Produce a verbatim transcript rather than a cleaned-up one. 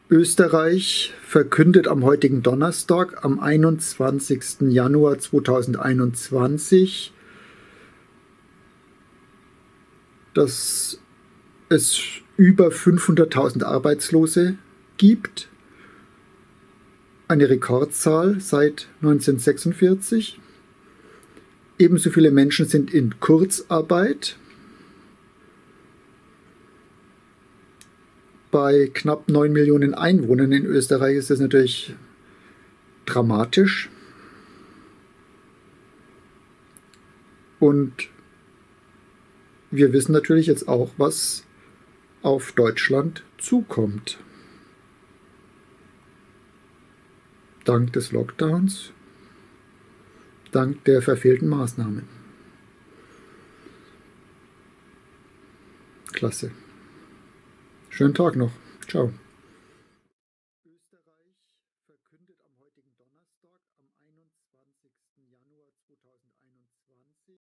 Österreich verkündet am heutigen Donnerstag, am einundzwanzigsten Januar zweitausendeinundzwanzig, dass es über fünfhunderttausend Arbeitslose gibt. Eine Rekordzahl seit neunzehnhundertsechsundvierzig. Ebenso viele Menschen sind in Kurzarbeit. Bei knapp neun Millionen Einwohnern in Österreich ist das natürlich dramatisch. Und wir wissen natürlich jetzt auch, was auf Deutschland zukommt. Dank des Lockdowns, dank der verfehlten Maßnahmen. Klasse. Schönen Tag noch. Ciao. Österreich verkündet am heutigen Donnerstag, am einundzwanzigsten Januar zweitausendeinundzwanzig